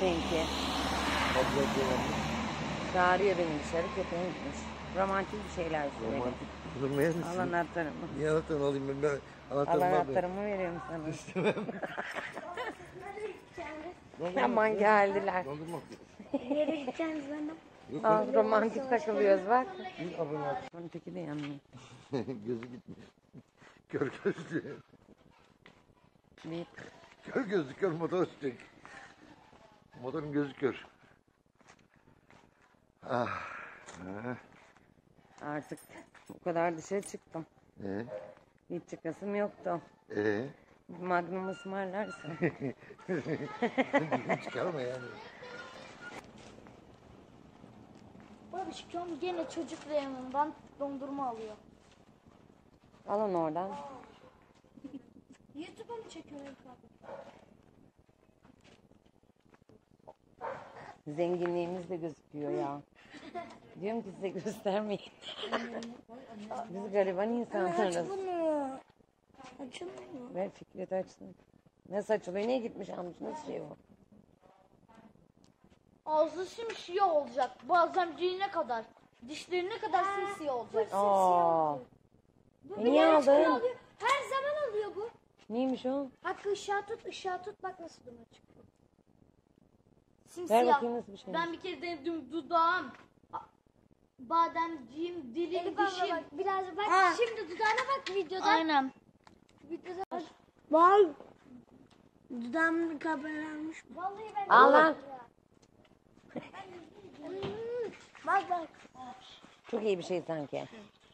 Seninki. Abla devamlı. Çağırıyor beni dışarı, köpeğim gitmiş. Romantik bir şeyler söyle. Romantik. Durmaya mısın? Al anahtarımı. Niye anahtarını alayım ben? Al Anahtarımı aldım. anahtarımı veriyorum sana. İstemem. Aman geldiler. Dondurma. Nereye gideceğiz benim? Yok, Al, romantik takılıyoruz bak. bir abone ol. Onun teki de yanmıyor. Gözü gitmiş. Kör gözlü. Bir Kör gözlü kör motor çek. Motorun gözü kör. Ah. Ha. artık o kadar dışarı çıktım. Hiç çıkasım yoktu. Magnum ısmarlarsın. Çıkarma yani. Babişkom gene çocuk reyonundan dondurma alıyor. Al onu oradan. YouTube'a mı çekiyorsun? Zenginliğimiz de gözüküyor ya. Diyorum ki size göstermeyin. Biz gariban insanlarız. Açılmıyor. Açılmıyor. Ver Fikret açsın. Nasıl açılıyor? Niye gitmiş almış? Nasıl şey o? Ağzı simsiyah olacak. Bazen diline kadar. Dişlerine kadar simsiyah olacak. Aa. Bu Niye aldın? alıyor. Her zaman alıyor bu. Neymiş o? Hakkı ışığa tut bak nasıl duman çıkıyor. Ver Simsiyah. bakayım nasıl bir şey. Ben bir kere denedim dudağım. Bademciğim, dilim, dişim. Bak, biraz bak. Şimdi dudağına bak videoda. Aynen. Videoda bak. Bak. Dudağımın kabarmış. Vallahi ben Al lan. Bak bak. Çok iyi bir şey sanki.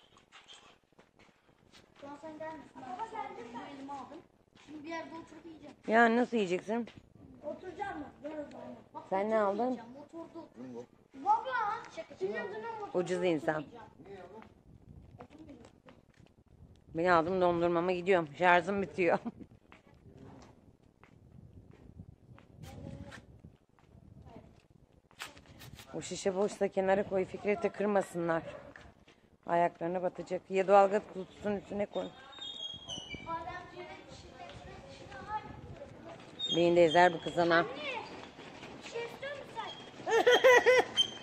Şu an sen gelmişsin. Baba geldim ben. Elimi aldım. Şimdi bir yerde oturup yiyeceğim. Ya nasıl yiyeceksin? Oturacağım mı? Biraz daha. Bak, Sen ne aldın? yiyeceğim, motorda otur. Baba. Şaka. Ucuz insan. Ben aldım dondurmama gidiyorum. Şarjım bitiyor. O şişe boşsa kenara koy. Fikret'e kırmasınlar. Ayaklarına batacak. Ya doğalgaz kutusunun üstüne koy. Beni de ezer bu kız ana. Bir şey istiyor musun sen?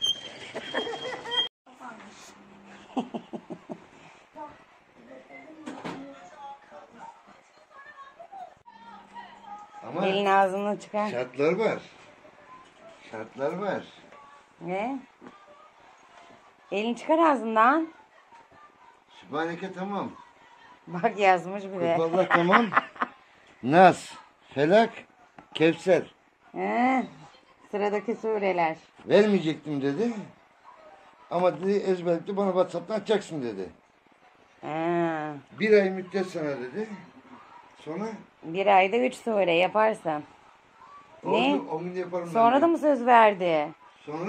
Ama Elin ağzını çıkar. şartlar var. Şartlar var. Ne? Elini çıkar ağzından. Sübhaneke tamam. Bak yazmış bile. Kulballah tamam. Nas, Felak, Kevser. Sıradaki sureler. Vermeyecektim dedi. Ama dedi ezberlikte bana WhatsApp'tan açacaksın dedi. Ha. 1 ay müddet sana dedi. Sonra Bir ayda 3 sure yaparsan. Ne? oldu, o gün yaparım Sonra ben da dedi. mı söz verdi? Sonra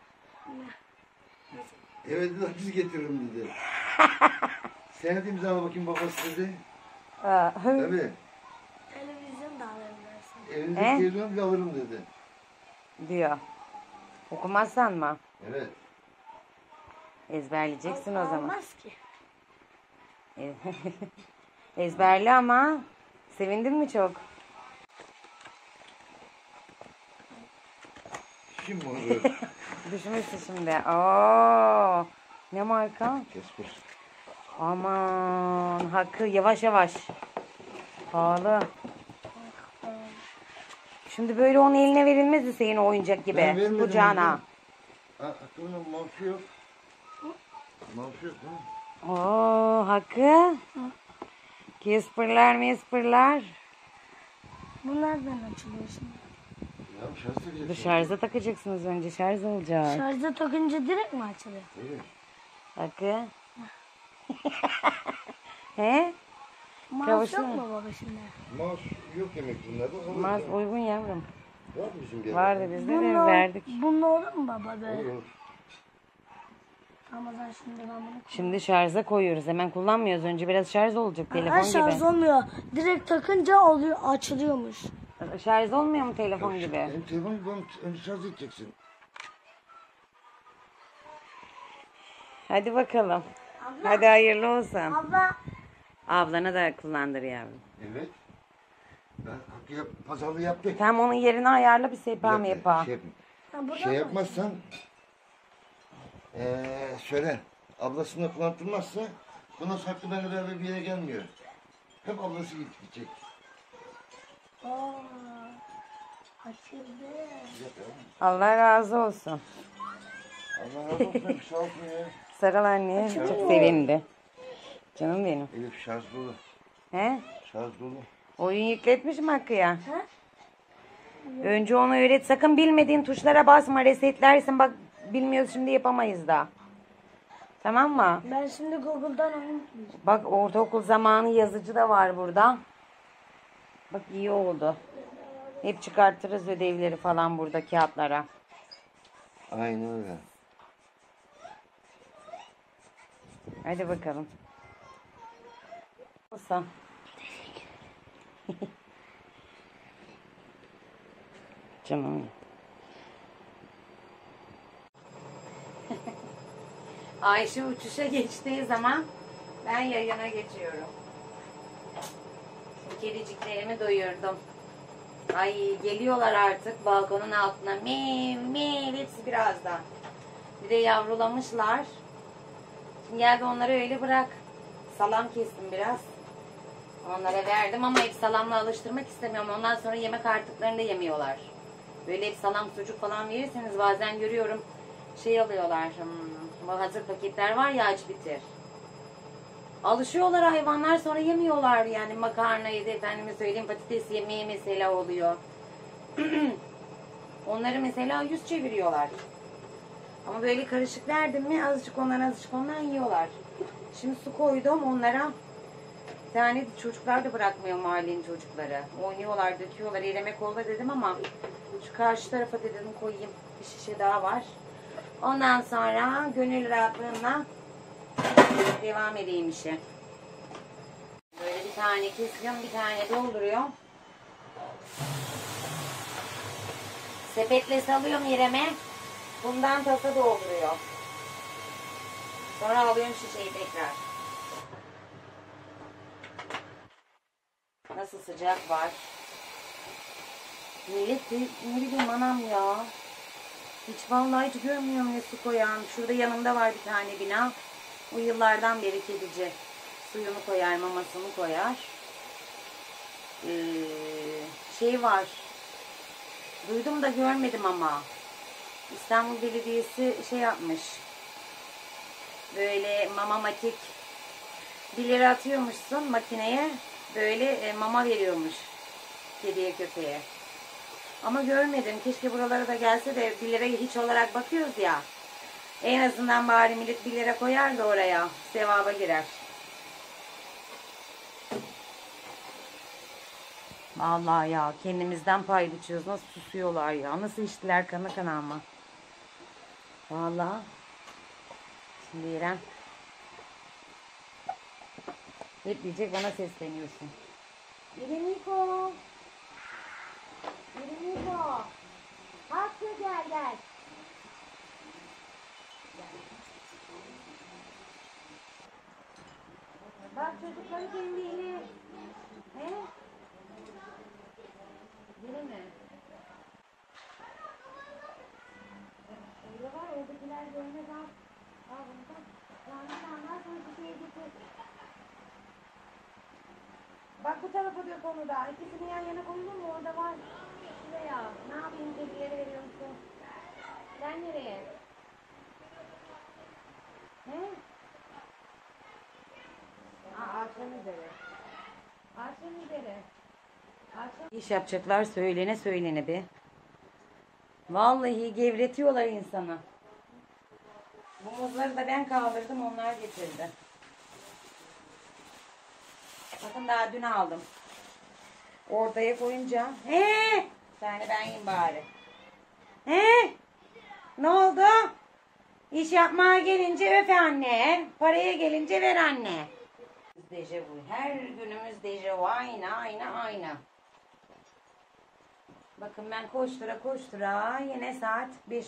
evet dedi biz getiririm dedi. Senet imzala bakayım babası dedi. Tabii. Televizyon da alırım dersin. Evinize He? televizyon bile alırım dedi. Diyor. Okumazsan mı? Evet. Ezberleyeceksin o zaman. Olmaz ki. Ezberli ama. Sevindin mi çok? Şimdi onu Düşmüşsün şimdi. Oo. Ne marka? Kesper. Aman Hakkı yavaş yavaş. Pahalı. Şimdi böyle onun eline verilmez Hüseyin oyuncak Ben gibi. vermedim Kucağına. Aklımda mavşu yok. Mavşu yok değil mi? Oo Hakkı. Kesperler mesperler. Bu nereden açılıyor şimdi? Ya şans takacaksın. Bu şarja takacaksınız önce. Şarj olacak. Şarjda takınca direkt mi açılıyor? Evet. Hakkı. He? Mouse Kavuştu yok mu? mu baba şimdi? Mouse yok demek bunlarda. Olur. Maz uygun yavrum. Var mı bizim bir Vardı bizde de Bununla, verdik. bununla olur mu baba Olur böyle? olur. Ramazan şimdi ben bunu... Şimdi şarja koyuyoruz. Hemen kullanmıyoruz. Önce biraz şarj olacak telefon Ha, şarj gibi. olmuyor. Direkt takınca oluyor, açılıyormuş. Şarj olmuyor mu telefon gibi? Benim telefon gibi onu önce şarj edeceksin. Hadi bakalım. Hadi hayırlı olsun. Abla Ablana da kullandır yavrum. Evet. Ben pazarlığı yaptık. Tam onun yerine ayarla bir sehpa mı yapalım? Şey yapmazsan söyle. Ablasını kullandırmazsa buna saklı benimle beraber bir yere gelmiyor. Hep ablası gidecek. Aa, açıldı. Allah razı olsun. Allah razı olsun. Sağ olsun ya. Sarıl anneye. Çok sevindi. Canım benim. Elif şarj dolu. He? Şarj dolu. Oyun yükletmişim Hakkı'ya. Önce onu öğret. Sakın bilmediğin tuşlara basma. Resetlersin. Bak bilmiyoruz şimdi yapamayız da. Tamam mı? Ben şimdi Google'dan oyun bulacağım. Bak ortaokul zamanı yazıcı da var burada. Bak iyi oldu. Hep çıkartırız ödevleri falan burada kağıtlara. Aynen öyle. Hadi bakalım. Olsa. Canım. Ayşe uçuşa geçtiği zaman ben yayına geçiyorum. Şimdi kediciklerimi doyurdum. Ay geliyorlar artık balkonun altına. Mev mev hepsi birazdan. Bir de yavrulamışlar. Şimdi geldi onları öyle bırak. Salam kestim biraz. Onlara verdim ama hep salamla alıştırmak istemiyorum. Ondan sonra yemek artıklarını da yemiyorlar. Böyle hep salam sucuk falan verirseniz bazen görüyorum şey alıyorlar. Bu hazır paketler var ya aç bitir. Alışıyorlar hayvanlar sonra yemiyorlar yani makarnayı da efendime söyleyeyim patates yemeği mesela oluyor. Onları mesela yüz çeviriyorlar. Ama böyle karışık verdim mi azıcık ondan yiyorlar. Şimdi su koydum onlara. Bir tane çocuklar da bırakmıyor mahallenin çocukları. Oynuyorlar, döküyorlar. Eleme kolla dedim ama şu karşı tarafa dedim koyayım. Bir şişe daha var. Ondan sonra gönül rahatlığına devam edeyim işe. Böyle bir tane kesiyorum, bir tane dolduruyorum. Sepetle salıyorum yerime. Bundan tasa dolduruyor. Sonra alıyorum şişeyi tekrar. Nasıl sıcak var. Millet ne bileyim anam ya. Hiç vallahi hiç görmüyorum ne su koyan. Şurada yanımda var bir tane bina. O yıllardan beri kedici. Suyunu koyar, mamasını koyar. Şey var. Duydum da görmedim ama. İstanbul Belediyesi şey yapmış. Böyle mamamatik 1 lira atıyormuşsun makineye. Böyle mama veriyormuş. Kediye köpeğe. Ama görmedim. Keşke buralara da gelse de 1 lirayı hiç olarak bakıyoruz ya. En azından bari millet 1 lira koyar da oraya. Sevaba girer. Vallahi ya kendimizden pay biçiyoruz. Nasıl susuyorlar ya. Nasıl içtiler kana kana ama. Vallahi. Şimdi İrem. Hep diyecek bana sesleniyorsun. İremiko. İremiko. Hakkı gel. Bak çocukları kendiyle. He? Değil mi? Öyle var oradakiler görmez al. Al bunu da. Ondan sonra bir şey getir. Bak bu tarafa dök onu da. İkisini yan yana koyulur mu? Orada var. Şuraya. Ne yapayım kedileri veriyorsun? Sen nereye? He? Akşam üzere. Akşam üzere. İş yapacaklar söylene be. Vallahi gevretiyorlar insanı. Bu muzları da ben kaldırdım onlar getirdi. Bakın daha dün aldım. Ortaya koyunca. Yani ben yiyeyim bari. Ne oldu? İş yapmaya gelince öp anne. Paraya gelince ver anne. Dejavu. Her günümüz dejavu. Aynı. Bakın ben koştura yine saat 5:30.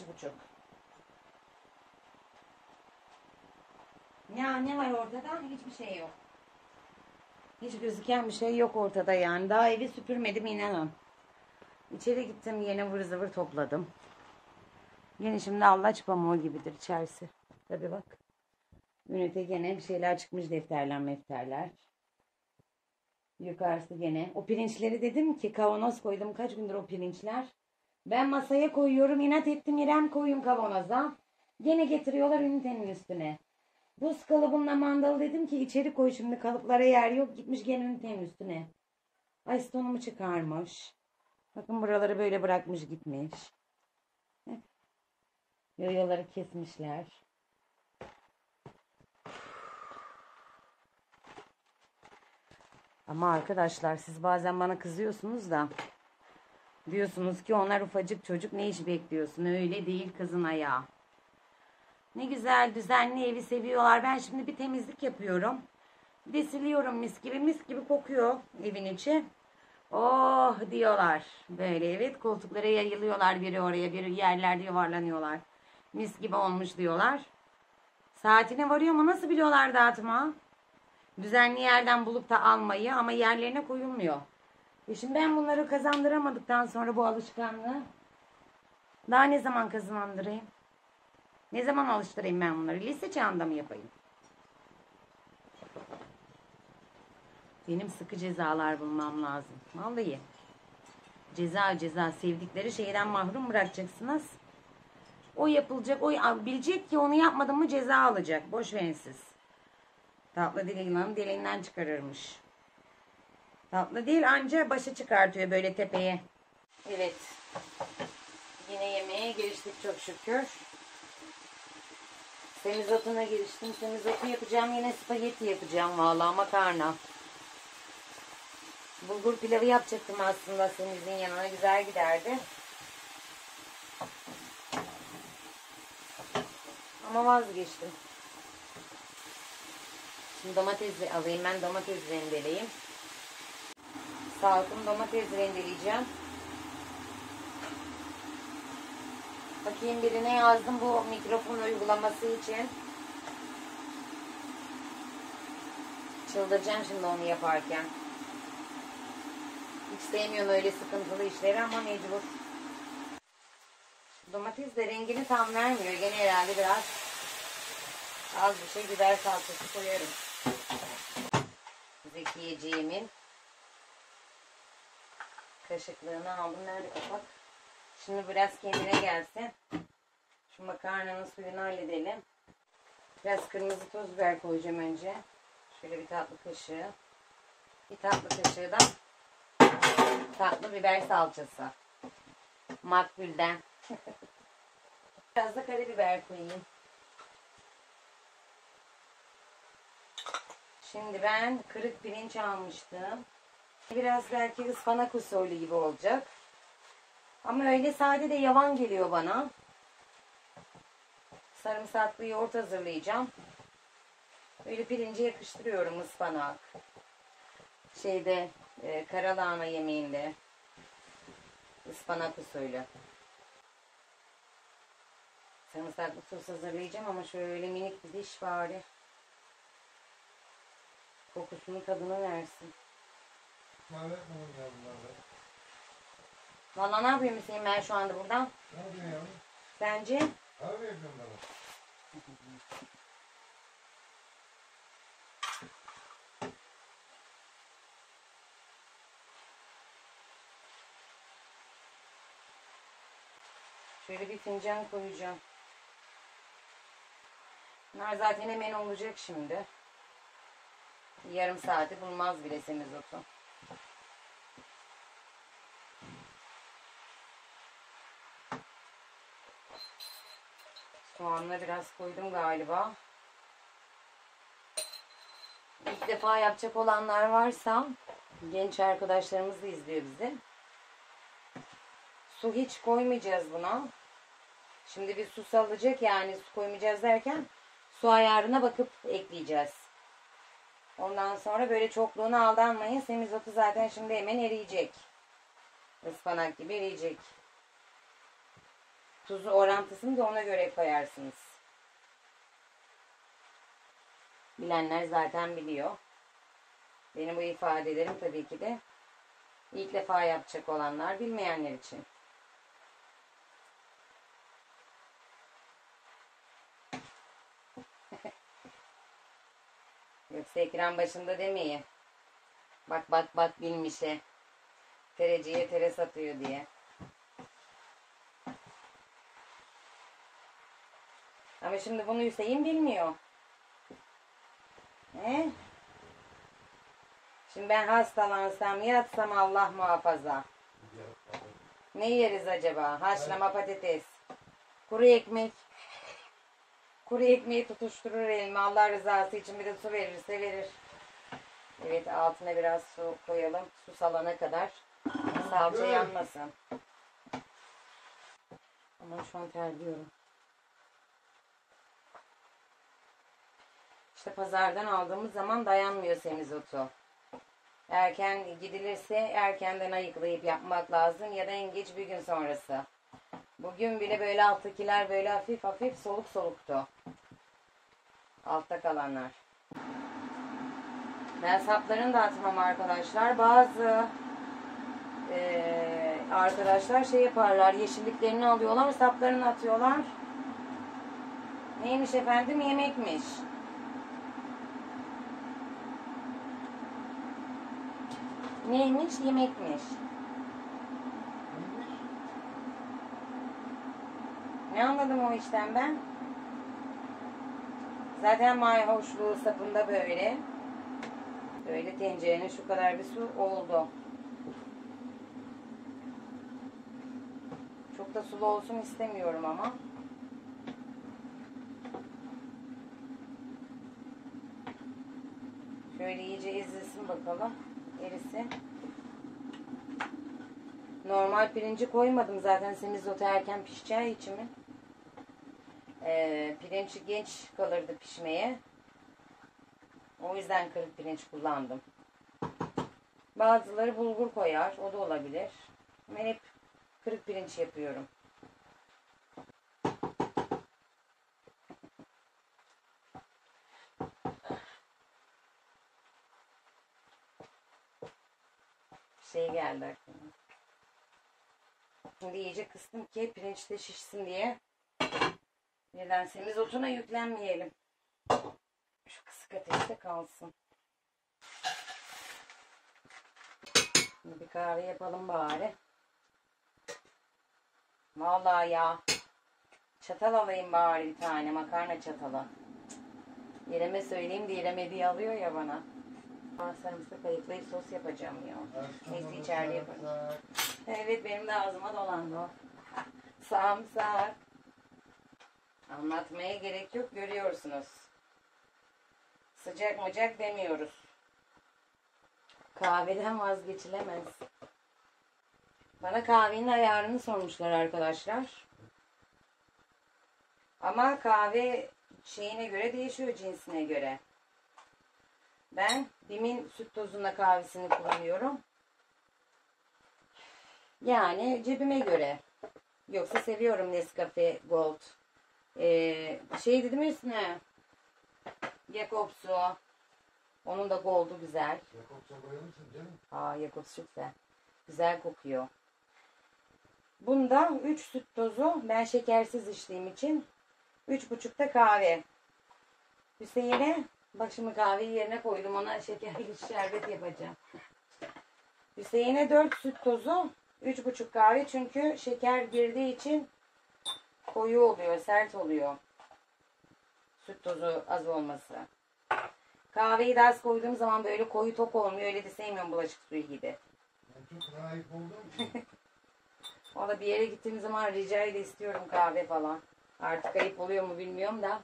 Ya ne var ortada? Hiçbir şey yok. Hiç gözüken bir şey yok ortada yani. Daha evi süpürmedim inanın. İçeri gittim yine vır zıvır topladım. Yine şimdi allaç pamuğu gibidir içerisi. Tabii bak. Ünite gene bir şeyler çıkmış, defterler. Yukarısı gene. O pirinçleri dedim ki kavanoz koydum. Kaç gündür o pirinçler. Ben masaya koyuyorum. İnat ettim İrem koyayım kavanoza. Gene getiriyorlar ünitenin üstüne. Buz kalıbımla mandal dedim ki içeri koy şimdi kalıplara yer yok. Gitmiş gene ünitenin üstüne. Aystonumu çıkarmış. Bakın buraları böyle bırakmış gitmiş. Yoyoları kesmişler. Ama arkadaşlar siz bazen bana kızıyorsunuz da diyorsunuz ki onlar ufacık çocuk ne iş bekliyorsun? Öyle değil kızın ayağı. Ne güzel düzenli evi seviyorlar. Ben şimdi bir temizlik yapıyorum. Bir de siliyorum mis gibi kokuyor evin içi. Oh diyorlar. Böyle evet koltuklara yayılıyorlar biri oraya biri yerlerde yuvarlanıyorlar. Mis gibi olmuş diyorlar. Saatine varıyor mu nasıl biliyorlar dağıtma? Düzenli yerden bulup da almayı ama yerlerine koyulmuyor. Şimdi ben bunları kazandıramadıktan sonra bu alışkanlığı daha ne zaman kazandırayım? Ne zaman alıştırayım ben bunları? Lise çağında mı yapayım? Benim sıkı cezalar bulmam lazım. Vallahi. Ceza sevdikleri şeyden mahrum bırakacaksınız. O yapılacak. O bilecek ki onu yapmadım mı ceza alacak. Boş verin siz. Tatlı dil yılanı deliğinden çıkarırmış. Tatlı değil anca başa çıkartıyor böyle tepeye. Evet. Yine yemeğe giriştik çok şükür. Semizotuna giriştim. Semizotu yapacağım. Yine spagetti yapacağım. Vallahi makarna. Bulgur pilavı yapacaktım aslında semizin yanına. Güzel giderdi. Ama vazgeçtim. Şimdi domates alayım. Ben domates rendeleyeyim. Salkım domates rendeleyeceğim. Bakayım birine yazdım bu mikrofon uygulaması için. Çıldıracağım şimdi onu yaparken. Hiç sevmiyorum öyle sıkıntılı işleri ama mecbur. Domates de rengini tam vermiyor. Gene herhalde biraz az bir şey biber salçası koyarım. Zekiyeciğimin kaşıklığını aldım. Nerede kapak? Şimdi biraz kendine gelsin. Şu makarnanın suyunu halledelim. Biraz kırmızı toz biber koyacağım önce. Şöyle bir tatlı kaşığı. Bir tatlı kaşığı da tatlı biber salçası. Makbulden. Biraz da karabiber koyayım. Şimdi ben kırık pirinç almıştım. Biraz belki ıspanak usulü gibi olacak. Ama öyle sade de yavan geliyor bana. Sarımsaklı yoğurt hazırlayacağım. Böyle pirince yakıştırıyorum ıspanak. Karalahana yemeğinde. Ispanak usulü. Sarımsaklı sos hazırlayacağım ama şöyle minik bir diş bari. Kokusunu tadını versin. Valla ne yapayım Hüseyin ben şu anda buradan? Ne yapıyorsun yavrum? Bence? Abi yapıyorum bana. Şöyle bir fincan koyacağım. Bunlar zaten hemen olacak şimdi. Yarım saati bulmaz bile semizotu. Soğanla biraz koydum galiba. İlk defa yapacak olanlar varsa genç arkadaşlarımız da izliyor bizi. Su hiç koymayacağız buna. Şimdi bir su salacak yani su koymayacağız derken su ayarına bakıp ekleyeceğiz. Ondan sonra böyle çokluğuna aldanmayın. Semizotu zaten şimdi hemen eriyecek. Ispanak gibi eriyecek. Tuzu orantısını da ona göre koyarsınız. Bilenler zaten biliyor. Benim bu ifadelerim tabii ki de ilk defa yapacak olanlar, bilmeyenler için. Yoksa ekran başında demeyin. Bak bak bak bilmişe. Tereciye tere satıyor diye. Ama şimdi bunu Hüseyin bilmiyor. He? Şimdi ben hastalansam, yatsam Allah muhafaza. Ne yeriz acaba? Haşlama patates. Kuru ekmek. Kuru ekmeği tutuşturur elime. Allah rızası için bir de su verirse verir. Evet, altına biraz su koyalım. Su salana kadar. Salça yanmasın. Ama şu an terliyorum. İşte pazardan aldığımız zaman dayanmıyor semizotu. Erken gidilirse erkenden ayıklayıp yapmak lazım ya da en geç bir gün sonrası. Bugün bile böyle alttakiler böyle hafif hafif soluk soluktu. Altta kalanlar. Ben saplarını da atmam arkadaşlar. Bazı arkadaşlar şey yaparlar. Yeşilliklerini alıyorlar, saplarını atıyorlar. Neymiş efendim? Yemekmiş. Neymiş? Yemekmiş. Ne anladım o işten ben? Zaten mayhoşluğu sapında böyle. Böyle tencerenin şu kadar bir su oldu. Çok da sulu olsun istemiyorum ama. Şöyle iyice ezilsin bakalım. Erisi. Normal pirinci koymadım zaten semizotu erken pişeceği için mi? Pirinç genç kalırdı pişmeye. O yüzden kırık pirinç kullandım. Bazıları bulgur koyar. O da olabilir. Ben hep kırık pirinç yapıyorum. Şey geldi aklıma. Şimdi iyice kıstım ki pirinçte şişsin diye. Birden semizotuna yüklenmeyelim. Şu kısık ateşte kalsın. Şimdi bir kahve yapalım bari. Vallahi ya. Çatal alayım bari bir tane. Makarna çatalı. İrem'e söyleyeyim de İrem hediye alıyor ya bana. Sarımsak ayıklayıp sos yapacağım ya. Neyse içeride yaparım. Evet benim de ağzıma dolandı o. Sarımsak. Anlatmaya gerek yok, görüyorsunuz. Sıcak mıcak demiyoruz. Kahveden vazgeçilemez. Bana kahvenin ayarını sormuşlar arkadaşlar. Ama kahve şeyine göre değişiyor, cinsine göre. Ben Bim'in süt tozunda kahvesini kullanıyorum. Yani cebime göre. Yoksa seviyorum Nescafe Gold. Şey dedim üstüne. Jakobs'u. Onun da Gold'u güzel. Jakobs'a koyar mısın canım? Jakobs çok güzel. Güzel kokuyor. Bunda 3 süt tozu. Ben şekersiz içtiğim için 3,5'ta kahve. Hüseyin'e başımı kahveyi yerine koydum. Ona şekerli şerbet yapacağım. Hüseyin'e 4 süt tozu. 3,5 kahve. Çünkü şeker girdiği için koyu oluyor. Sert oluyor. Süt tozu az olması. Kahveyi de az koyduğum zaman böyle koyu tok olmuyor. Öyle de sevmiyorum bulaşık suyu gibi. Ben çok naif olduğum için. Valla bir yere gittiğim zaman rica ile istiyorum kahve falan. Artık ayıp oluyor mu bilmiyorum da.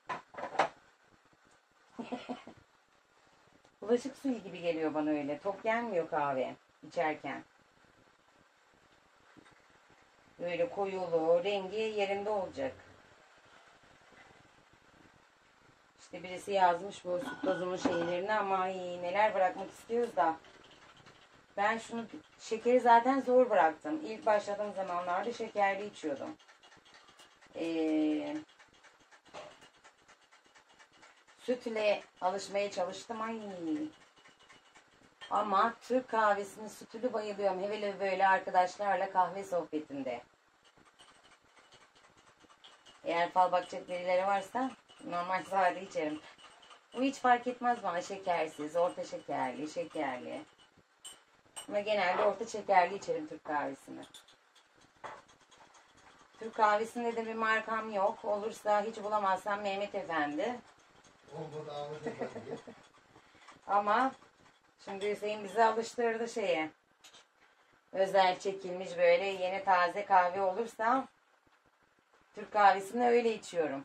Bulaşık suyu gibi geliyor bana öyle. Tok gelmiyor kahve içerken. Böyle koyulu, rengi yerinde olacak. İşte birisi yazmış bu süt tozunun şeylerini ama ay, neler bırakmak istiyoruz da. Ben şunu şekeri zaten zor bıraktım. İlk başladığım zamanlarda şekerli içiyordum. Sütle alışmaya çalıştım. Ay. Ama Türk kahvesinin sütünü bayılıyorum. Hele böyle arkadaşlarla kahve sohbetinde. Eğer fal bakacak birileri varsa normal sade içerim. Bu hiç fark etmez bana, şekersiz, orta şekerli, şekerli. Ama genelde orta şekerli içerim Türk kahvesini. Türk kahvesinde de bir markam yok. Olursa hiç bulamazsam Mehmet Efendi. Olmadı Ahmet Efendi. Ama şimdi Hüseyin bizi alıştırdı şeye. Özel çekilmiş böyle yeni taze kahve olursa Türk kahvesini öyle içiyorum.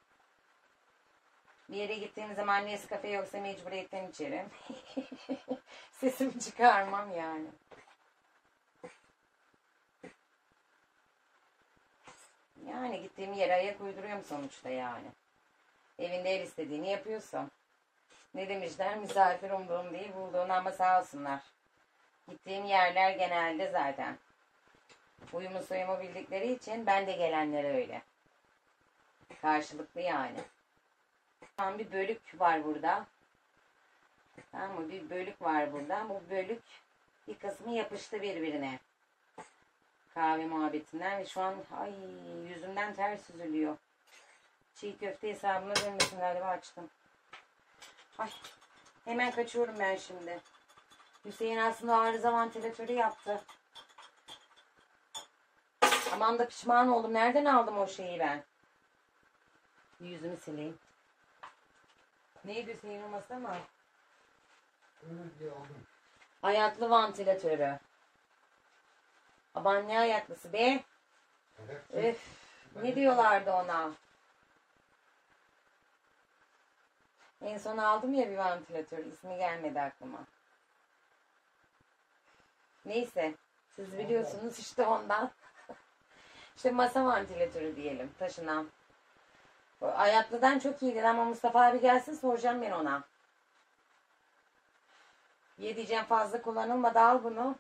Bir yere gittiğim zaman Nescafe yoksa mecburiyetten içerim. Sesimi çıkarmam yani. Yani gittiğim yere ayak uyduruyorum sonuçta yani. Evinde el istediğini yapıyorsun. Ne demişler? Misafir umduğum değil bulduğunu, ama sağ olsunlar. Gittiğim yerler genelde zaten uyumu suyumu bildikleri için ben de gelenlere öyle. Karşılıklı yani. Tam bir bölük var burada. Tamam mı? Bir bölük var burada. Bu bölük bir kısmı yapıştı birbirine. Kahve muhabbetinden ve şu an ay yüzümden ter süzülüyor. Çiğ köfte hesabına dönmesin galiba, açtım. Ay hemen kaçıyorum ben şimdi. Hüseyin aslında arıza vantilatörü yaptı. Aman da pişman oldum. Nereden aldım o şeyi ben? Yüzümü sileyim. Neydi Hüseyin'in masa mı? Öyle diye aldım. Ayaklı vantilatörü. Aman ne ayaklısı be? Öf. Ne diyorlardı ona? En son aldım ya bir vantilatör. İsmi gelmedi aklıma. Neyse. Siz biliyorsunuz işte ondan. İşte masa vantilatörü diyelim. Taşınan. O ayaklıdan çok iyidir ama Mustafa abi gelsin soracağım ben ona. Ye diyeceğim, fazla kullanılmadı, al bunu.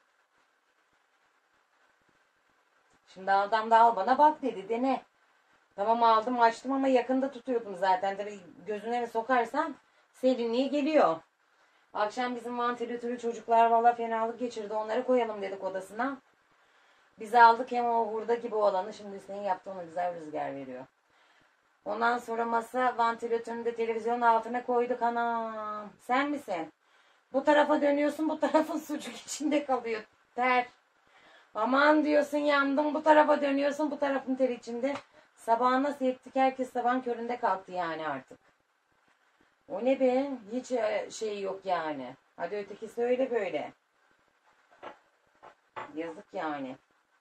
Şimdi adam da al bana bak dedi, dene. Tamam aldım açtım ama yakında tutuyordum zaten. Tabii gözüne mi sokarsam serinliği geliyor. Akşam bizim vantilatörü çocuklar valla fenalık geçirdi. Onları koyalım dedik odasına. Biz aldık hem o hurda gibi olanı. Şimdi Hüseyin yaptı, ona güzel rüzgar veriyor. Ondan sonra masa vantilatörünü de televizyonun altına koyduk. Anam sen misin? Bu tarafa dönüyorsun, bu tarafın sucuk içinde kalıyor. Ter. Aman diyorsun yandım, bu tarafa dönüyorsun, bu tarafın ter içinde. Sabah nasıl ettik, herkes sabahın köründe kalktı yani artık. O ne be, hiç şey yok yani. Hadi ötekisi öyle böyle. Yazık yani.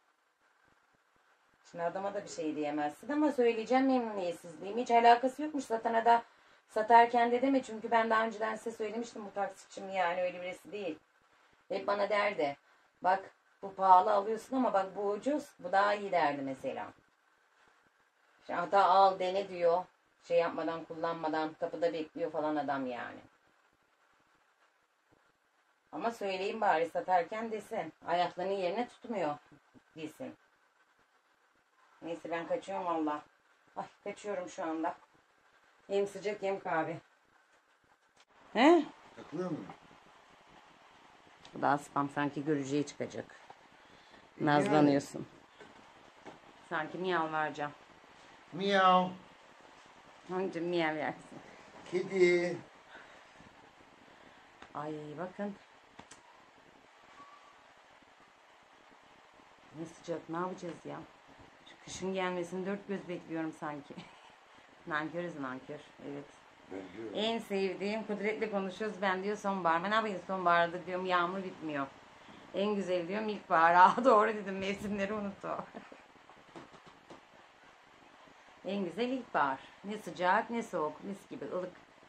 Şimdi adama da bir şey diyemezsin ama söyleyeceğim memnuniyetsizliğim. Hiç alakası yokmuş satana da, satarken de deme, çünkü ben daha önceden size söylemiştim bu taksitçim yani öyle birisi değil. Hep bana derdi, bak bu pahalı alıyorsun ama bak bu ucuz, bu daha iyi derdi mesela. İşte hatta al dene diyor, şey yapmadan kullanmadan kapıda bekliyor falan adam yani. Ama söyleyeyim bari satarken desin, ayaklarını yerine tutmuyor desin. Neyse ben kaçıyorum valla. Ay kaçıyorum şu anda. Hem sıcak hem kahve. He? Takılıyor mu? Bu daha spam, sanki görücüye çıkacak. Nazlanıyorsun. Sanki miyav vereceğim. Miyav. Hangi miyav yersin? Kedi. Ay bakın. Ne sıcak, ne yapacağız ya? Şu kışın gelmesini dört göz bekliyorum sanki. Nankörüz nankör. Evet. En sevdiğim, Kudret'le konuşuyoruz. Ben diyor sonbahar. Ben ne yapayım sonbaharda diyorum, yağmur bitmiyor. En güzel diyorum ilkbahar. Aa doğru dedim, mevsimleri unuttu. En güzel ilkbahar. Ne sıcak ne soğuk. Mis gibi ılık.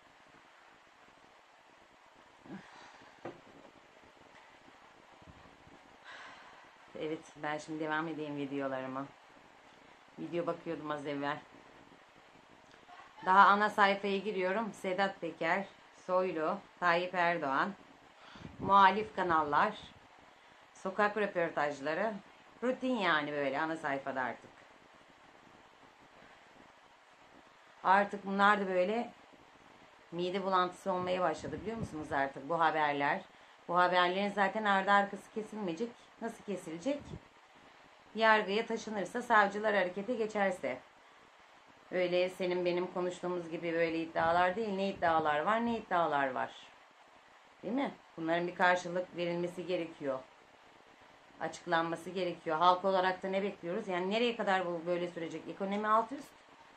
Evet ben şimdi devam edeyim videolarıma. Video bakıyordum az evvel. Daha ana sayfaya giriyorum. Sedat Peker, Soylu, Tayyip Erdoğan, muhalif kanallar, sokak röportajları, rutin yani böyle ana sayfada artık. Artık bunlar da böyle mide bulantısı olmaya başladı biliyor musunuz artık bu haberler. Bu haberlerin zaten ardı arkası kesilmeyecek. Nasıl kesilecek? Yargıya taşınırsa, savcılar harekete geçerse. Öyle senin benim konuştuğumuz gibi böyle iddialar değil. Ne iddialar var, ne iddialar var. Değil mi? Bunların bir karşılık verilmesi gerekiyor. Açıklanması gerekiyor. Halk olarak da ne bekliyoruz? Yani nereye kadar bu böyle sürecek? Ekonomi alt üst.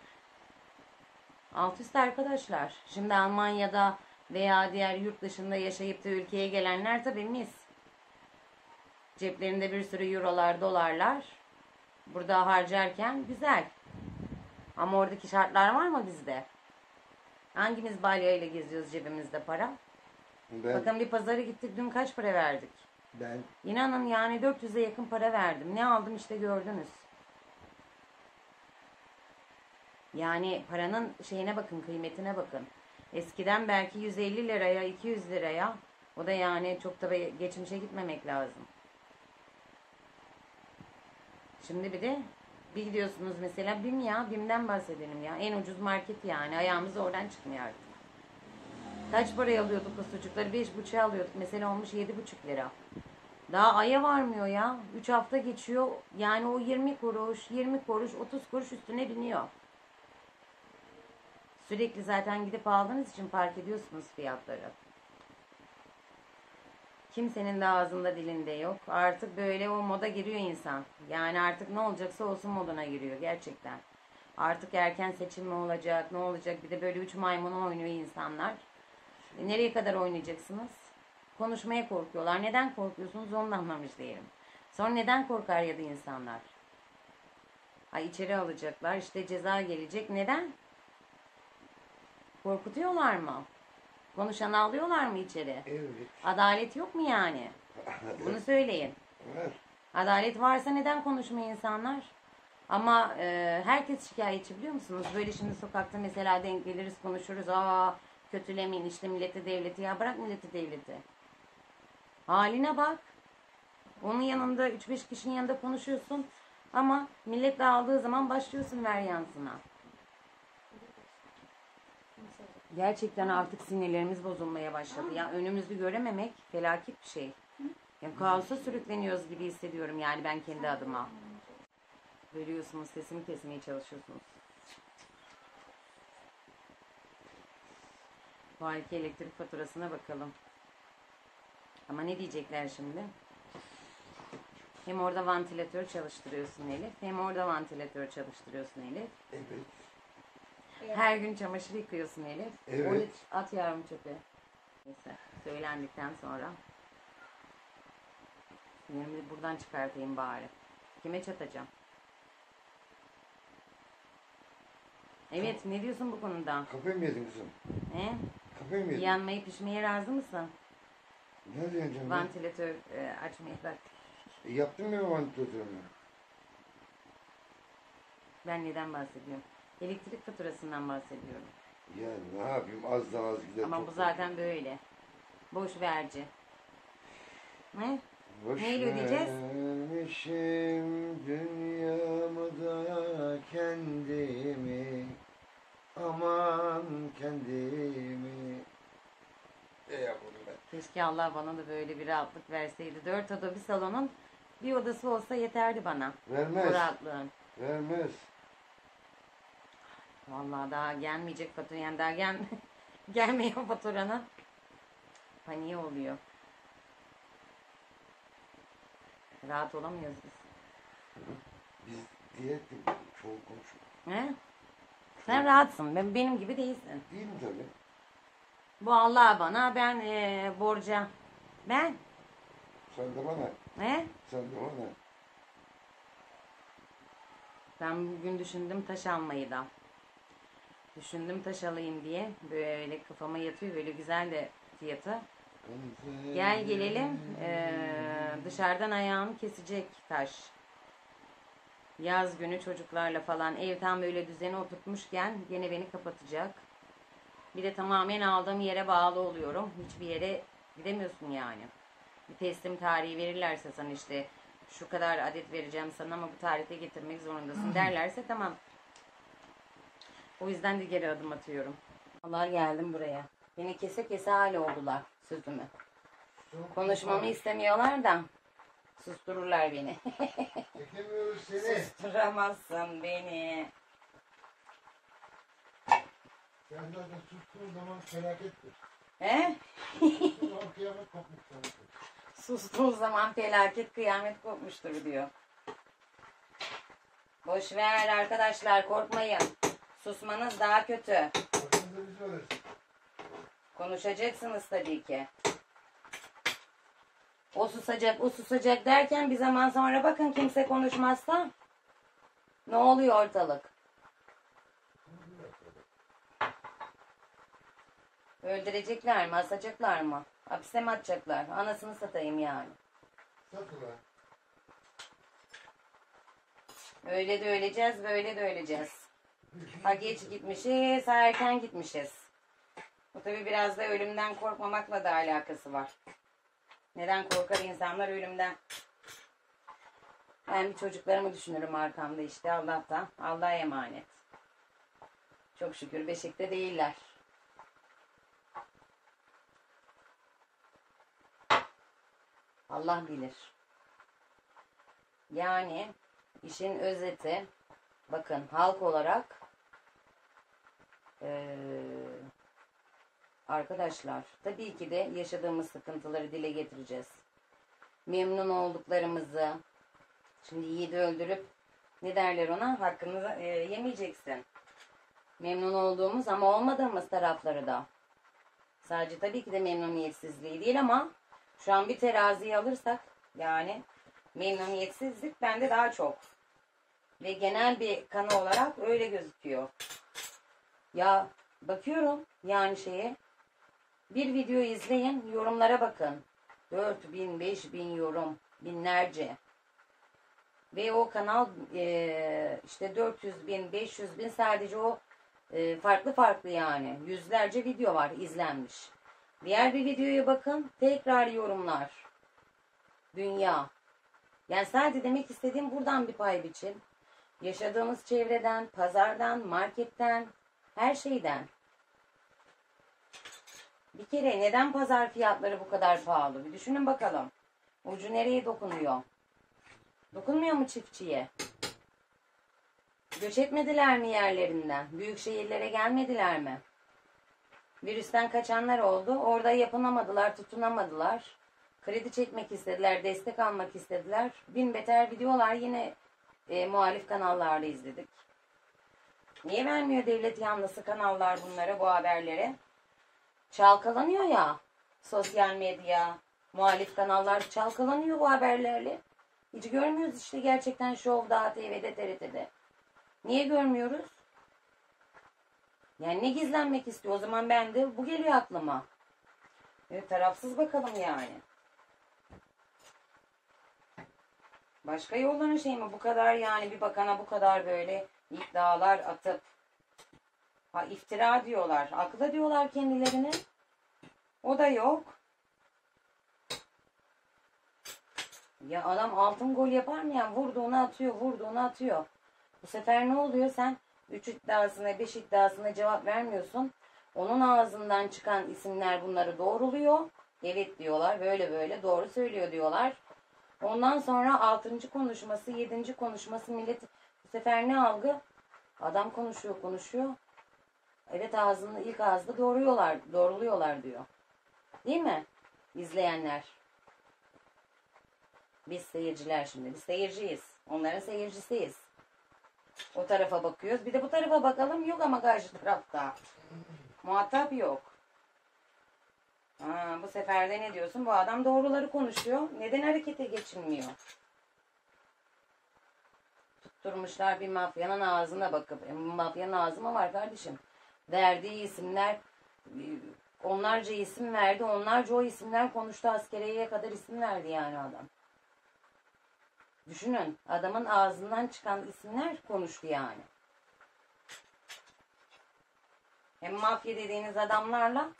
Alt üst arkadaşlar. Şimdi Almanya'da veya diğer yurt dışında yaşayıp da ülkeye gelenler tabii mis. Ceplerinde bir sürü eurolar, dolarlar. Burada harcarken güzel. Ama oradaki şartlar var mı bizde? Hangimiz balya ile geziyoruz cebimizde para? Bakın bir pazara gittik, dün kaç para verdik? İnanın yani 400'e yakın para verdim. Ne aldım işte gördünüz. Yani paranın şeyine bakın, kıymetine bakın. Eskiden belki 150 liraya, 200 liraya, o da yani çok da geçmişe gitmemek lazım. Şimdi bir gidiyorsunuz mesela BİM ya, BİM'den bahsedelim ya. En ucuz market yani, ayağımız oradan çıkmıyor artık. Kaç paraya alıyorduk o sucukları? 5,5'a alıyorduk. Mesela olmuş 7,5 lira. Daha aya varmıyor ya. 3 hafta geçiyor. Yani o 20 kuruş, 20 kuruş, 30 kuruş üstüne biniyor. Sürekli zaten gidip aldığınız için fark ediyorsunuz fiyatları. Kimsenin de ağzında dilinde yok. Artık böyle o moda giriyor insan. Yani artık ne olacaksa olsun moduna giriyor gerçekten. Artık erken seçim mi olacak, ne olacak? Bir de böyle 3 maymunu oynuyor insanlar. Nereye kadar oynayacaksınız? Konuşmaya korkuyorlar. Neden korkuyorsunuz onu da anlamış değilim. Sonra neden korkar ya da insanlar? Ay içeri alacaklar, işte ceza gelecek. Neden? Korkutuyorlar mı? Konuşanı alıyorlar mı içeri? Evet. Adalet yok mu yani? Bunu söyleyin. Var. Adalet varsa neden konuşmuyor insanlar? Ama herkes şikayetçi biliyor musunuz? Böyle şimdi sokakta mesela denk geliriz konuşuruz. Aa kötülemeyin işte milleti devleti. Ya bırak milleti devleti. Haline bak. Onun yanında 3-5 kişinin yanında konuşuyorsun. Ama millet dağıldığı zaman başlıyorsun ver yansına. Gerçekten artık sinirlerimiz bozulmaya başladı. Ya önümüzü görememek felaket bir şey. Ya kaosa sürükleniyoruz gibi hissediyorum yani ben kendi adıma. Bölüyorsunuz, sesimi kesmeye çalışıyorsunuz. Bu ayki elektrik faturasına bakalım. Ama ne diyecekler şimdi? Hem orada vantilatör çalıştırıyorsun Elif, hem orada vantilatör çalıştırıyorsun Elif. Evet. Her gün çamaşır yıkıyorsun Elif. Evet. At yavrum çöpe. Neyse, söylendikten sonra. Sinirimi buradan çıkartayım bari. Kime çatacağım? Evet, ne diyorsun bu konuda? Kafayı mı yedin kızım? He? Kafayı mı yedin? Yanmayı pişmeye razı mısın? Ne diyorsun canım? Vantilatör açmaya bak. Yaptın mı o vantilatörünü? Ben neden bahsediyorum? Elektrik faturasından bahsediyorum. Ya ne yapayım azdan az gider. Ama bu zaten böyle. Boş verici. Ne? Boş Neyle ödeyeceğiz? vermişim dünyamı da kendimi. Aman kendimi. Yavrum ben. Keşke Allah bana da böyle bir rahatlık verseydi. 4 oda bir salonun bir odası olsa yeterdi bana. Vermez. Bu rahatlığın. Vermez. Vallahi daha gelmeyecek fatura. Yani daha gelmiyor faturana. Paniğe oluyor. Rahat olamıyoruz biz. Biz diye çoğu konuşuyor. He? Sen rahatsın. Benim gibi değilsin. Değil mi tabii? Bu Allah bana, ben borca. Ben? Sen de bana. He? Sen de bana. Ben bugün düşündüm taş almayı da. Düşündüm taş alayım diye. Böyle kafama yatıyor. Böyle güzel de fiyatı. Gel gelelim. Dışarıdan ayağımı kesecek taş. Yaz günü çocuklarla falan ev tam böyle düzeni oturtmuşken gene beni kapatacak. Bir de tamamen aldığım yere bağlı oluyorum. Hiçbir yere gidemiyorsun yani. Bir teslim tarihi verirlerse sana işte şu kadar adet vereceğim sana ama bu tarihte getirmek zorundasın derlerse tamam. O yüzden de geri adım atıyorum. Allah geldim buraya. Beni kese kese hale oldular sözümü. Konuşmamı istemiyorlar da sustururlar beni. Çekemiyoruz seni. Susturamazsın beni. Sen zaten sustuğun zaman felakettir. He? Sustuğun zaman kıyamet kopmuş demektir. Sustuğun zaman felaket kıyamet kopmuştur diyor. Boş ver arkadaşlar, korkmayın. Susmanız daha kötü. Aklınıza biz varız. Konuşacaksınız tabii ki. O susacak, o susacak derken bir zaman sonra bakın kimse konuşmazsa ne oluyor ortalık? Öldürecekler mi, asacaklar mı? Hapise mi atacaklar? Anasını satayım yani. Satıla. Öyle de öleceğiz, böyle de öleceğiz. Ha geç gitmişiz, ha erken gitmişiz. Bu tabi biraz da ölümden korkmamakla da alakası var. Neden korkar insanlar ölümden? Ben bir çocuklarımı düşünürüm arkamda işte Allah'tan. Allah'a emanet. Çok şükür beşikte değiller. Allah bilir. Yani işin özeti, bakın halk olarak arkadaşlar tabii ki de yaşadığımız sıkıntıları dile getireceğiz. Memnun olduklarımızı, şimdi yiğidi öldürüp ne derler ona, hakkını yemeyeceksin. Memnun olduğumuz ama olmadığımız tarafları da. Sadece tabii ki de memnuniyetsizliği değil ama şu an bir teraziyi alırsak yani memnuniyetsizlik bende daha çok. Ve genel bir kanı olarak öyle gözüküyor. Ya bakıyorum yani şeye, bir video izleyin, yorumlara bakın. 4000, 5000 yorum, binlerce. Ve o kanal işte 400 bin, 500 bin sadece o farklı farklı yani. Yüzlerce video var izlenmiş. Diğer bir videoya bakın, tekrar yorumlar. Dünya. Yani sadece demek istediğim buradan bir pay biçin. Yaşadığımız çevreden, pazardan, marketten, her şeyden. Bir kere neden pazar fiyatları bu kadar pahalı? Bir düşünün bakalım. Ucu nereye dokunuyor? Dokunmuyor mu çiftçiye? Göç etmediler mi yerlerinden? Büyük şehirlere gelmediler mi? Virüsten kaçanlar oldu. Orada yapınamadılar, tutunamadılar. Kredi çekmek istediler, destek almak istediler. Bin beter videolar yine muhalif kanallarda izledik. Niye vermiyor devlet yanlısı kanallar bunlara, bu haberlere? Çalkalanıyor ya. Sosyal medya, muhalif kanallar çalkalanıyor bu haberlerle. Hiç görmüyoruz işte gerçekten Show'da, TV'de, TRT'de. Niye görmüyoruz? Yani ne gizlenmek istiyor? O zaman ben de bu geliyor aklıma. Evet, tarafsız bakalım yani. Başka yolların şey mi? Bu kadar yani bir bakana bu kadar böyle iddialar atıp iftira diyorlar. Akla diyorlar kendilerine. O da yok. Ya adam altın gol yapar mı ya? Vurduğunu atıyor, vurduğunu atıyor. Bu sefer ne oluyor? Sen 3 iddiasına, 5 iddiasına cevap vermiyorsun. Onun ağzından çıkan isimler bunları doğruluyor. Evet diyorlar, böyle böyle doğru söylüyor diyorlar. Ondan sonra 6. konuşması, 7. konuşması millet bu sefer ne algı? Adam konuşuyor. Evet ağzını ilk ağızda doğruluyorlar diyor. Değil mi? İzleyenler. Biz seyirciler şimdi. Biz seyirciyiz. Onların seyircisiyiz. O tarafa bakıyoruz. Bir de bu tarafa bakalım. Yok ama karşı tarafta. Muhatap yok. Bu sefer de ne diyorsun? Bu adam doğruları konuşuyor. Neden harekete geçilmiyor? Tutturmuşlar bir mafyanın ağzına bakıp. Mafyanın ağzı mı var kardeşim? Verdiği isimler, onlarca isim verdi. Onlarca o isimler konuştu. Askeriyeye kadar isim verdi yani adam. Düşünün. Adamın ağzından çıkan isimler konuştu yani. Hem mafya dediğiniz adamlarla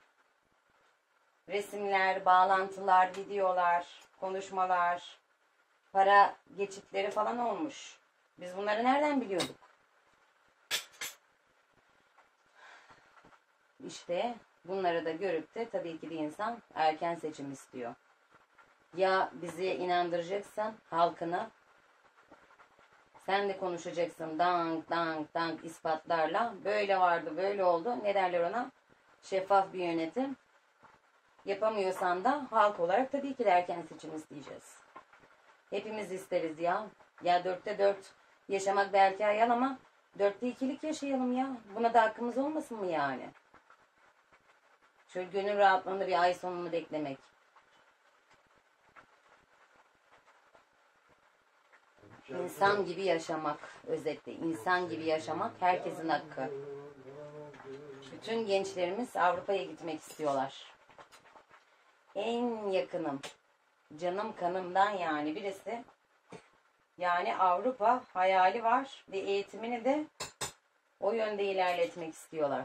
resimler, bağlantılar, videolar, konuşmalar, para geçitleri falan olmuş. Biz bunları nereden biliyorduk? İşte Bunları da görüp de tabii ki de insan erken seçim istiyor. Ya bizi inandıracaksın halkını, sen de konuşacaksın dank dank dank ispatlarla. Böyle vardı, böyle oldu. Ne derler ona? Şeffaf bir yönetim. Yapamıyorsan da halk olarak tabii ki de erken seçim isteyeceğiz. Hepimiz isteriz ya. Ya 4'te 4 yaşamak belki hayal ama 4'te 2'lik yaşayalım ya. Buna da hakkımız olmasın mı yani? Şöyle gönül rahatlığında bir ay sonunu beklemek. İnsan gibi yaşamak, özetle insan gibi yaşamak herkesin hakkı. Bütün gençlerimiz Avrupa'ya gitmek istiyorlar. En yakınım, canım kanımdan yani birisi, yani Avrupa hayali var ve eğitimini de o yönde ilerletmek istiyorlar.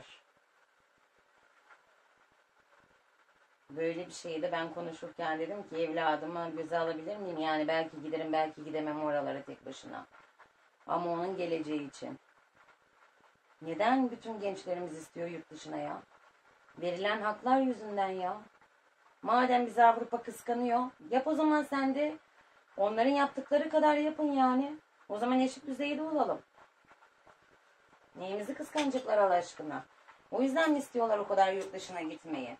Böyle bir şeyi de ben konuşurken dedim ki evladımı göze alabilir miyim? Yani belki giderim, belki gidemem oralara tek başına. Ama onun geleceği için. Neden bütün gençlerimiz istiyor yurt dışına ya? Verilen haklar yüzünden ya. Madem bizi Avrupa kıskanıyor, yap o zaman sen de. Onların yaptıkları kadar yapın yani. O zaman eşit düzeyde olalım. Neyimizi kıskanacaklar Allah aşkına? O yüzden mi istiyorlar o kadar yurt dışına gitmeyi?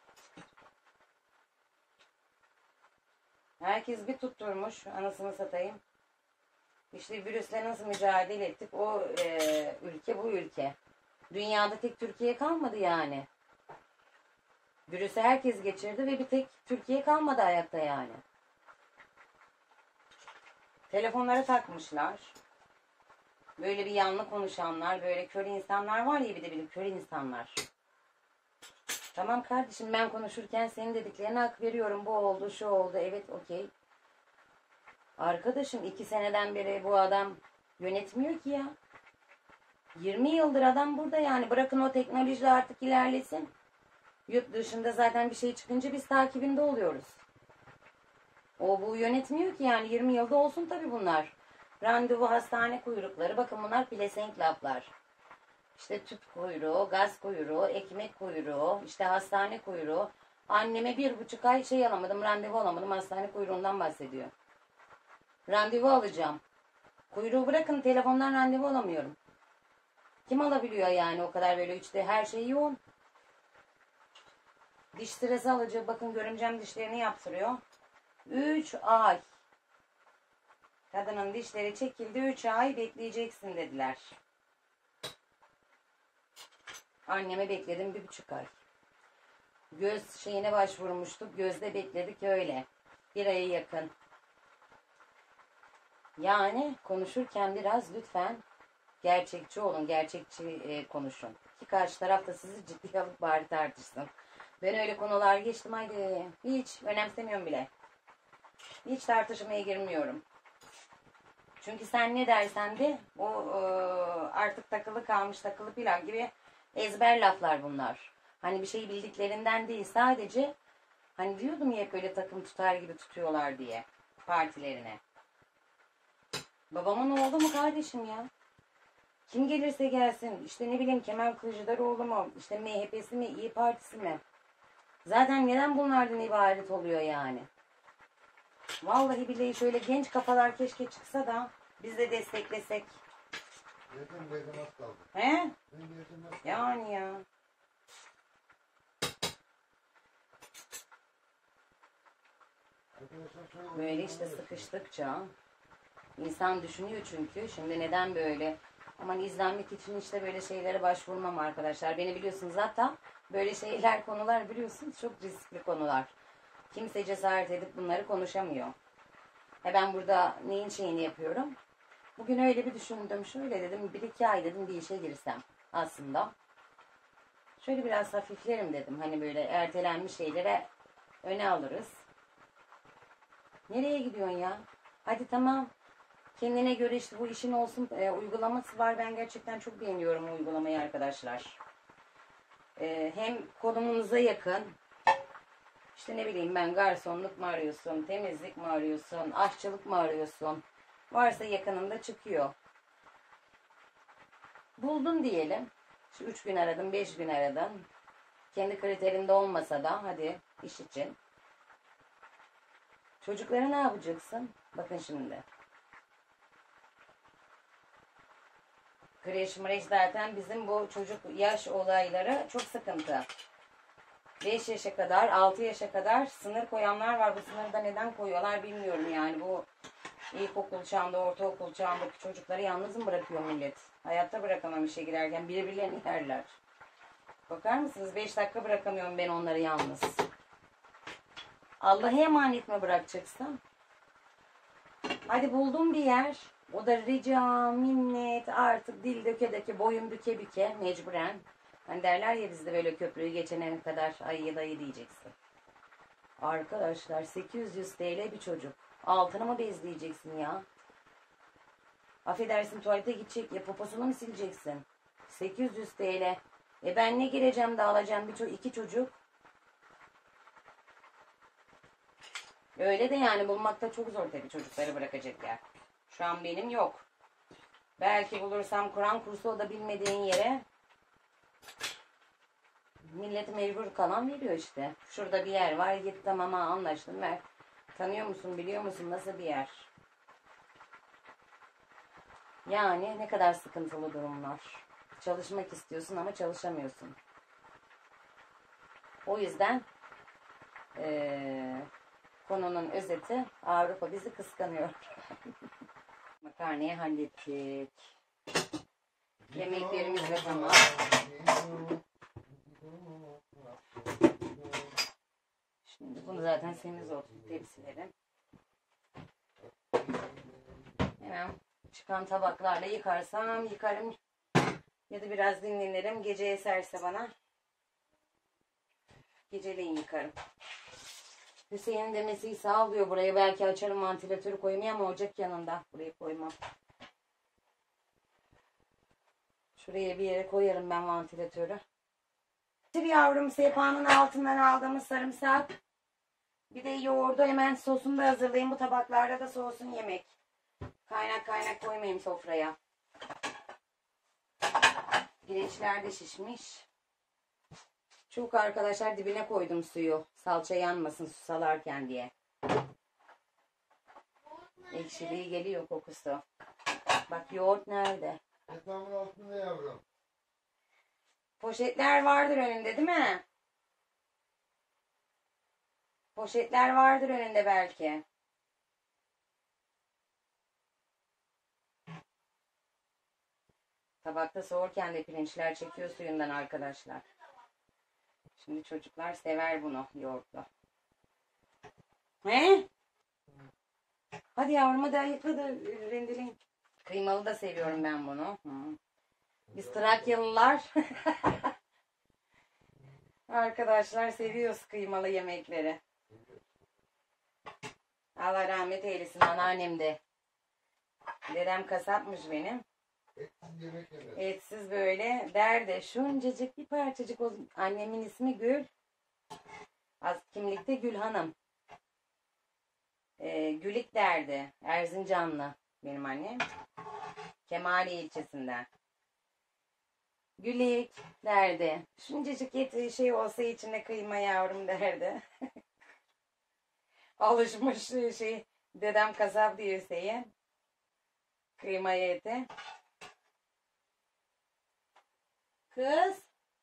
Herkes bir tutturmuş, anasını satayım. İşte virüsle nasıl mücadele ettik, o ülke bu ülke. Dünyada tek Türkiye kalmadı yani. Virüsü herkes geçirdi ve bir tek Türkiye kalmadı ayakta yani. Telefonlara takmışlar. Böyle bir yanlı konuşanlar, böyle kör insanlar var ya, bir de kör insanlar. Tamam kardeşim, ben konuşurken senin dediklerine hak veriyorum. Bu oldu, şu oldu, evet okey. Arkadaşım 2 seneden beri bu adam yönetmiyor ki ya. 20 yıldır adam burada yani. Bırakın o teknoloji artık ilerlesin. Yurt dışında zaten bir şey çıkınca biz takibinde oluyoruz. O bu yönetmiyor ki yani. 20 yılda olsun tabii bunlar. Randevu, hastane kuyrukları. Bakın bunlar pelesenk laflar. İşte tüp kuyruğu, gaz kuyruğu, ekmek kuyruğu, işte hastane kuyruğu. Anneme 1,5 ay şey alamadım, randevu alamadım. Hastane kuyruğundan bahsediyor. Randevu alacağım. Kuyruğu bırakın, telefondan randevu alamıyorum. Kim alabiliyor yani o kadar böyle, işte her şey yoğun. Diş sırası alacak. Bakın görümcem dişlerini yaptırıyor. 3 ay. Kadının dişleri çekildi, 3 ay bekleyeceksin dediler. Anneme bekledim 1,5 ay. Göz şeyine başvurmuştuk. Gözde bekledik öyle. 1 aya yakın. Yani konuşurken biraz lütfen gerçekçi olun. Gerçekçi konuşun. Ki karşı taraf da sizi ciddiye alıp bari tartışsın. Ben öyle konular geçtim, haydi. Hiç önemsemiyorum bile. Hiç tartışmaya girmiyorum. Çünkü sen ne dersen de o artık takılı kalmış, takılı pilav gibi ezber laflar bunlar. Hani bir şeyi bildiklerinden değil, sadece hani diyordum ya hep böyle takım tutar gibi tutuyorlar diye partilerine. Babamın oğlu mu kardeşim ya? Kim gelirse gelsin, işte ne bileyim Kemal Kılıçdaroğlu mu, işte MHP'si mi, İYİ Partisi mi? Zaten neden bunlardan ibaret oluyor yani? Vallahi billahi şöyle genç kafalar keşke çıksa da biz de desteklesek. Yedim az kaldı. He? Yani ya. Böyle işte sıkıştıkça insan düşünüyor çünkü. Şimdi neden böyle? Aman izlenmek için işte böyle şeylere başvurmam arkadaşlar. Beni biliyorsunuz zaten böyle şeyler, konular biliyorsunuz çok riskli konular. Kimse cesaret edip bunları konuşamıyor. Ben burada neyin şeyini yapıyorum? Bugün öyle bir düşündüm. Şöyle dedim, 1-2 ay dedim bir işe girsem aslında. Şöyle biraz hafiflerim dedim. Hani böyle ertelenmiş şeylere öne alırız. Nereye gidiyorsun ya? Hadi tamam. Kendine göre işte bu işin olsun uygulaması var. Ben gerçekten çok beğeniyorum o uygulamayı arkadaşlar. Hem konumunuza yakın. İşte ne bileyim ben, garsonluk mu arıyorsun, temizlik mi arıyorsun, aşçılık mı arıyorsun? Varsa yakınında çıkıyor. Buldun diyelim. Şu 3 gün aradım, 5 gün aradım. Kendi kriterinde olmasa da hadi iş için. Çocukları ne yapacaksın? Bakın şimdi. Kreş mreş zaten bizim bu çocuk yaş olayları çok sıkıntı. 5 yaşa kadar, 6 yaşa kadar sınır koyanlar var. Bu sınırı da neden koyuyorlar bilmiyorum yani. Bu ilkokul çağında, ortaokul çağındaki çocukları yalnız mı bırakıyor millet? Hayatta bırakamam işe girerken birbirlerini yerler. Bakar mısınız? 5 dakika bırakamıyorum ben onları yalnız. Allah'a emanet mi bırakacaksın? Hadi buldum bir yer. O da rica, minnet, artık dil döke döke, boyun büke büke mecburen. Hani derler ya bizde böyle köprüyü geçene kadar ayı dayı diyeceksin. Arkadaşlar 800 TL bir çocuk. Altını mı bezleyeceksin ya? Affedersin tuvalete gidecek ya poposunu mu sileceksin? 800 TL. Ben ne gireceğim de alacağım iki çocuk. Öyle de yani bulmakta çok zor tabii çocukları bırakacak yer. Şu an benim yok. Belki bulursam Kur'an kursu o da bilmediğin yere. Millet mecbur kalan veriyor işte. Şurada bir yer var git tamam anlaştım ver. Tanıyor musun biliyor musun nasıl bir yer? Yani ne kadar sıkıntılı durumlar. Çalışmak istiyorsun ama çalışamıyorsun. O yüzden konunun özeti Avrupa bizi kıskanıyor. Makarnayı hallettik. Yemeklerimiz de tamam. Şimdi bunu zaten semiz olsun tepsilerim. Hemen çıkan tabaklarla yıkarsam yıkarım. Ya da biraz dinlenirim. Gece eserse bana. Geceleyin yıkarım. Hüseyin'in demesi sağlıyor buraya. Belki açarım vantilatörü koymayı ama ocak yanında. Buraya koymam. Şuraya bir yere koyarım ben vantilatörü. Yavrum sehpanın altından aldığımız sarımsak. Bir de yoğurdu hemen sosunu da hazırlayayım. Bu tabaklarda da soğusun yemek. Kaynak kaynak koymayayım sofraya. Pirinçler de şişmiş. Çok arkadaşlar dibine koydum suyu. Salça yanmasın su salarken diye. Ekşiliği geliyor kokusu. Bak yoğurt nerede? Yatağımın altında yavrum. Poşetler vardır önünde değil mi? Poşetler vardır önünde belki. Tabakta soğurken de pirinçler çekiyor suyundan arkadaşlar. Şimdi çocuklar sever bunu yoğurtlu. He? Hadi yavrum hadi ayıkla da rendeleyin. Kıymalı da seviyorum ben bunu. Biz Trakyalılar arkadaşlar seviyoruz kıymalı yemekleri. Allah rahmet eylesin anneannem de. Dedem kasapmış benim. Etsiz yemek yemez. Etsiz böyle derdi. Şuncacık bir parçacık olsun. Annemin ismi Gül. Az kimlikte Gül Hanım. Gülik derdi. Erzincanlı benim annem. Kemali ilçesinden. Gülik derdi. Şuncacık et şey olsa içinde kıyma yavrum derdi. Alışmış şey. Dedem kasap diyor Hüseyin. Kıyma eti. Kız.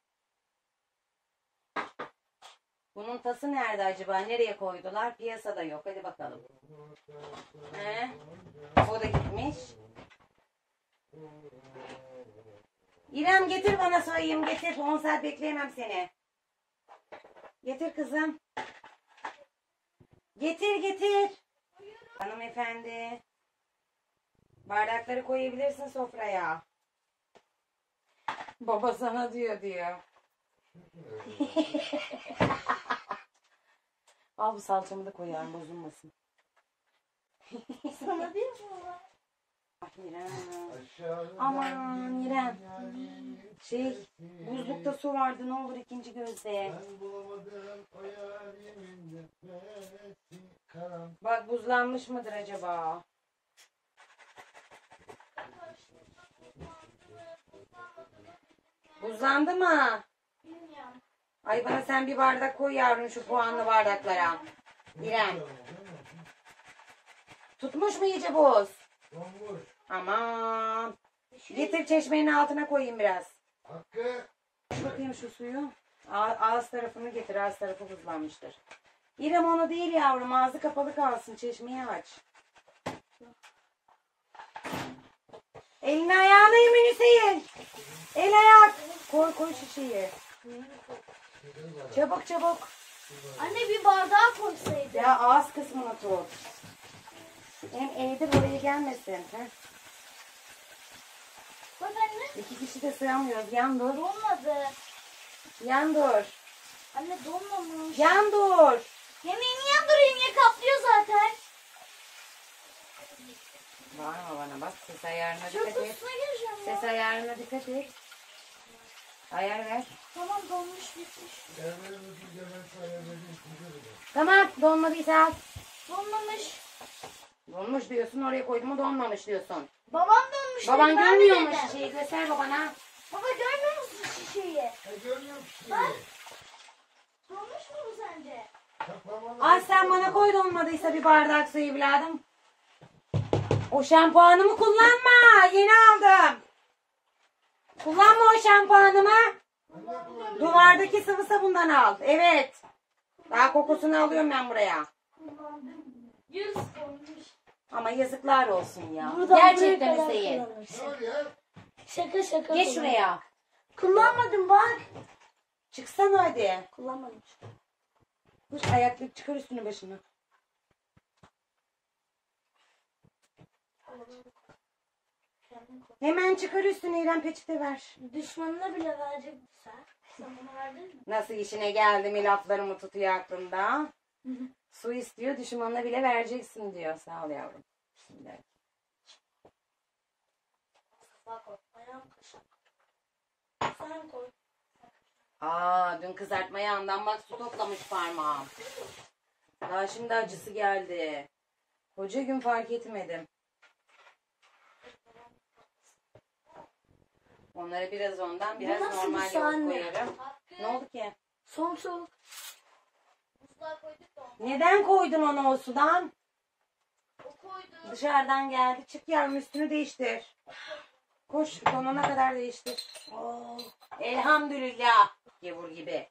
Bunun tası nerede acaba? Nereye koydular? Piyasada yok. Hadi bakalım. He? O da gitmiş. İrem getir bana soyayım. Getir. 10 saat bekleyemem seni. Getir kızım. Getir getir. Hanımefendi. Bardakları koyabilirsin sofraya. Baba sana diyor. Al bu salçamı da koyarım bozulmasın. Sana değil mi baba? İrem. Aman İrem. Buzlukta su vardı ne olur ikinci gözde. Ben bulamadım o yarimin nefesi karan. Bak buzlanmış mıdır acaba? Buzlandı mı? Bilmiyorum. Ay bana sen bir bardak koy yavrum şu puanlı bardaklara. İrem. Tutmuş mu iyice buz? Aman. Getir çeşmenin altına koyayım biraz. Hakkı. Aç bakayım şu suyu. Ağız tarafını getir. Ağız tarafı buzlanmıştır. İrem onu değil yavrum. Ağzı kapalı kalsın. Çeşmeyi aç. Elini ayağını emin Hüseyin. El ayak. Koy şişeyi. Çabuk çabuk. Anne bir bardağa koysaydı. Ya ağız kısmını tut. Hem eğdir oraya gelmesin. Heh. Bak anne. 2 kişi de sığamıyoruz. Yan dur. Donmadı. Yan dur. Anne donmamış. Yan dur. Yemeğini yandırayım ya kaplıyor zaten. Bağırma bana bak. Ses ayarına Çok dikkat et. üstüne gireceğim ya. Ses ayarına dikkat et. Ayar ver. Tamam donmuş bitmiş. Tamam. Donmadıysa al. Donmamış. Donmuş diyorsun. Oraya koydum mu donmamış diyorsun. Babam donmuş. Baban dedi, ben görmüyor de mu dedim. şişeyi? Göster babana. Baba görmüyor musun şişeyi? Görmüyorum ki. Donmuş mu bu sence? Al sen bana koy donmadıysa bir bardak su evladım. O şampuanımı kullanma. Yeni aldım. Kullanma o şampuanımı. Duvardaki sıvı sabundan al. Evet. Daha kokusunu alıyorum ben buraya. Yüz donmuş. Ama yazıklar olsun ya. Buradan Gerçekten buraya kadar Hüseyin. kullanırsın. Ne var ya? Şaka. Geç şuraya. Kullanmadım bak. Çıksana hadi. Kullanmadım. Dur ayaklık çıkar üstünü başını. Hemen çıkar üstünü İrem peçete ver. Düşmanına bile verecek sen. Sen bana verdin mi? Nasıl işine geldi mi laflarımı tutuyor aklında. Su istiyor düşmanına bile vereceksin diyor. Sağ ol yavrum. Bismillah. Bak o ayağım kaşık. Sen koy. Aa dün kızartma yağından bak su toplamış parmağım. Daha şimdi acısı geldi. Koca gün fark etmedim. Onlara biraz ondan biraz Bu nasıl bir normal yoğurt sahne? koyarım. Ne oldu ki? Soğuk. Buzluğa koyduk da onu. Neden koydun onu o sudan? O koydu. Dışarıdan geldi. Çık yavrum üstünü değiştir. Koş donana kadar değiştir. Elhamdülillah. Gevur gibi.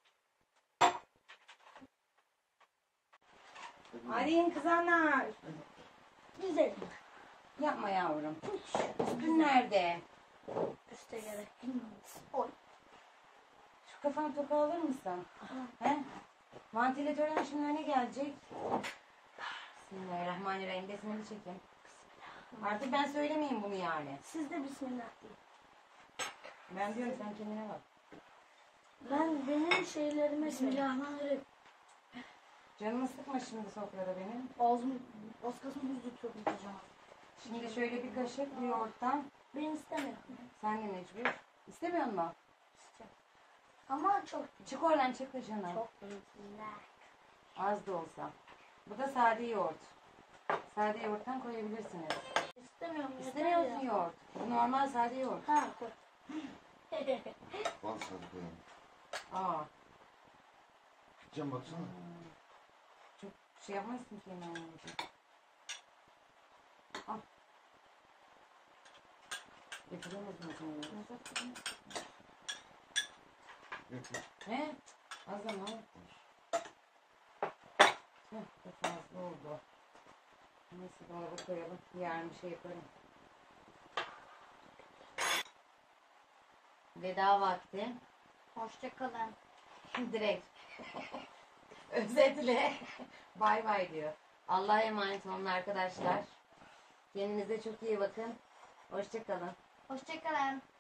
Hadi in kızanlar. Güzel. Yapma yavrum. Üstün nerede? Üste gerek. Oy. Şu kafanı toka alır mısın? He? Vantilatörün şimdi ne gelecek? Bismillahirrahmanirrahim. Besmele çekin. Artık ben söylemeyeyim bunu yani. Siz de bismillah deyin. Ben diyorum sen kendine bak. Benim şeylerime bismillahirrahmanirrahim. Canımı sıkma şimdi sofrada benim. Ağzım az kalsın buz tutuyor hocam. Şimdi şöyle bir kaşık bir yoğurttan. Ben istemiyorum. Sen de mecbur. İstemiyor musun? Ama çok Çık oradan çık dışına. çok bismillah. Az da olsa. Bu da sade yoğurt. Sade yoğurttan koyabilirsiniz. İstemiyorum. İstemiyor musun yoğurt? Bu normal sade yoğurt. Ha koy. Bal sarı koyalım. Aa, Can baksana. çok şey yapmazsın ki yemeğini. Al. Getiriyor musun sen? He? Az ama. Heh, bu fazla oldu. Neyse dolaba koyalım. Yarın bir şey yaparım. Veda vakti. Hoşçakalın. Direkt. Özetle. Bay bay diyor. Allah'a emanet olun arkadaşlar. Kendinize çok iyi bakın. Hoşça kalın. Hoşçakalın.